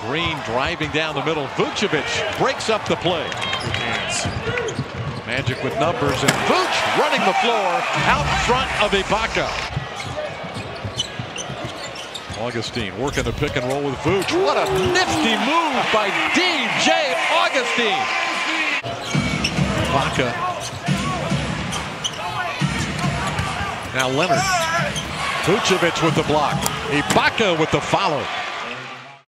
Green driving down the middle. Vucevic breaks up the play. Magic with numbers, and Vuce running the floor out front of Ibaka. Augustine working the pick and roll with Vuce. What a nifty move by DJ Augustine. Ibaka. Now Leonard. Vucevic with the block. Ibaka with the follow.